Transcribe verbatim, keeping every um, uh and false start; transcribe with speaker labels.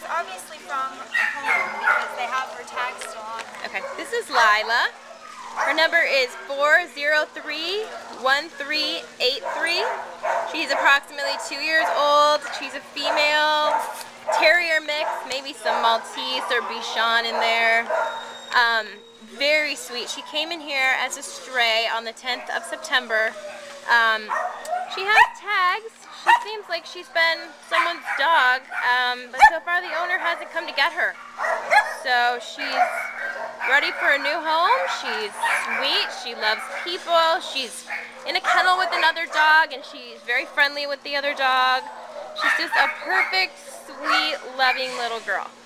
Speaker 1: obviously from a home because they have her tag still on her.
Speaker 2: Okay, this is Lyla. Her number is four zero three, one three eight three. She's approximately two years old. She's a female terrier mix, maybe some Maltese or Bichon in there. Um, very sweet. She came in here as a stray on the tenth of September. Um, she has tags. She seems like she's been someone's dog, um, but so far the owner hasn't come to get her. So she's ready for a new home. She's sweet. She loves people. She's in a kennel with another dog, and she's very friendly with the other dog. She's just a perfect, sweet, loving little girl.